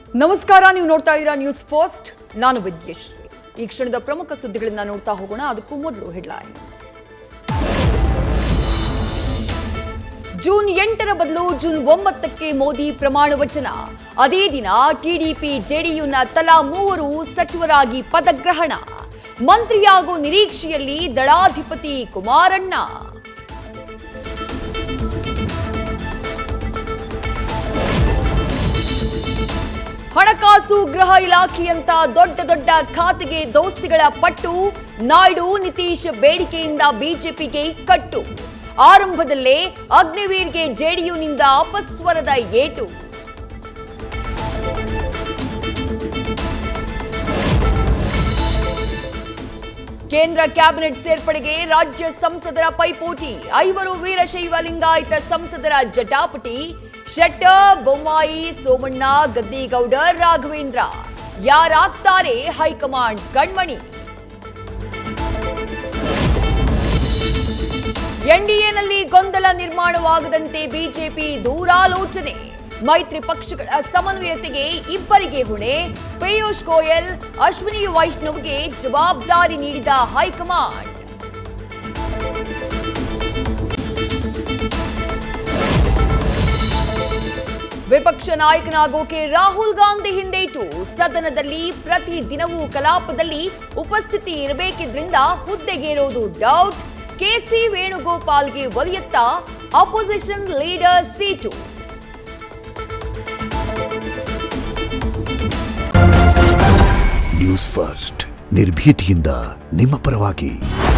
ನಮಸ್ಕಾರ, ನೀವು ನೋಡ್ತಾ ಇದ್ದೀರಾ ನ್ಯೂಸ್ ಫಸ್ಟ್. ನಾನು ವಿದ್ಯಶ್ರೀ. ಈ ಕ್ಷಣದ ಪ್ರಮುಖ ಸುದ್ದಿಗಳನ್ನು ನೋಡ್ತಾ ಹೋಗೋಣ. ಅದಕ್ಕೂ ಮೊದಲು ಹೆಡ್ಲೈನ್ಸ್. ಜೂನ್ 8ರ ಬದಲು ಜೂನ್ 9ಕ್ಕೆ ಮೋದಿ ಪ್ರಮಾಣ ವಚನ. ಅದೇ ದಿನ ಟಿಡಿಪಿ ಜೆಡಿಯುನ ತಲಾ 3 ಸಚಿವರಾಗಿ ಪದಗ್ರಹಣ. ಮಂತ್ರಿಯಾಗೋ ನಿರೀಕ್ಷೆಯಲ್ಲಿ ದಳಾಧಿಪತಿ ಕುಮಾರಣ್ಣ. ಹಣಕಾಸು ಗೃಹ ಇಲಾಖೆಯಂತ ದೊಡ್ಡ ಖಾತೆಗೆ ದೋಸ್ತಿಗಳ ಪಟ್ಟು. ನಾಯ್ಡು ನಿತೀಶ್ ಬೇಡಿಕೆಯಿಂದ ಬಿಜೆಪಿಗೆ ಕಟ್ಟು. ಆರಂಭದಲ್ಲೇ ಅಗ್ನಿವೀರ್ಗೆ ಜೆಡಿಯುನಿಂದ ಅಪಸ್ವರದ ಏಟು. ಕೇಂದ್ರ ಕ್ಯಾಬಿನೆಟ್ ಸೇರ್ಪಡೆಗೆ ರಾಜ್ಯ ಸಂಸದರ ಪೈಪೋಟಿ. 5 ವೀರಶೈವ ಲಿಂಗಾಯತ ಸಂಸದರ ಜಟಾಪಟಿ. ಶೆಟ್ಟರ್, ಬೊಮ್ಮಾಯಿ, ಸೋಮಣ್ಣ, ಗದ್ದಿಗೌಡರ್, ರಾಘವೇಂದ್ರ. ಯಾರಾಗ್ತಾರೆ ಹೈಕಮಾಂಡ್ ಕಣ್ಮಣಿ? ಎನ್ಡಿಎನಲ್ಲಿ ಗೊಂದಲ ನಿರ್ಮಾಣವಾಗದಂತೆ ಬಿಜೆಪಿ ದೂರಾಲೋಚನೆ. ಮೈತ್ರಿ ಪಕ್ಷಗಳ ಸಮನ್ವಯತೆಗೆ ಇಬ್ಬರಿಗೆ ಹೊಣೆ. ಪಿಯೂಷ್ ಗೋಯಲ್, ಅಶ್ವಿನಿ ವೈಷ್ಣವ್ಗೆ ಜವಾಬ್ದಾರಿ ನೀಡಿದ ಹೈಕಮಾಂಡ್. ವಿಪಕ್ಷ ನಾಯಕನಾಗೋಕೆ ರಾಹುಲ್ ಗಾಂಧಿ ಹಿಂದೇಟು. ಸದನದಲ್ಲಿ ಪ್ರತಿ ದಿನವೂ ಕಲಾಪದಲ್ಲಿ ಉಪಸ್ಥಿತಿ ಇರಬೇಕಿದ್ರಿಂದ ಹುದ್ದೆಗೇರೋದು ಡೌಟ್. ಕೆಸಿ ವೇಣುಗೋಪಾಲ್ಗೆ ಒಲಿಯತ್ತ opposition leader seat. News first, ನಿರ್ಭೀತಿಯಿಂದ ನಿಮ್ಮ ಪರವಾಗಿ.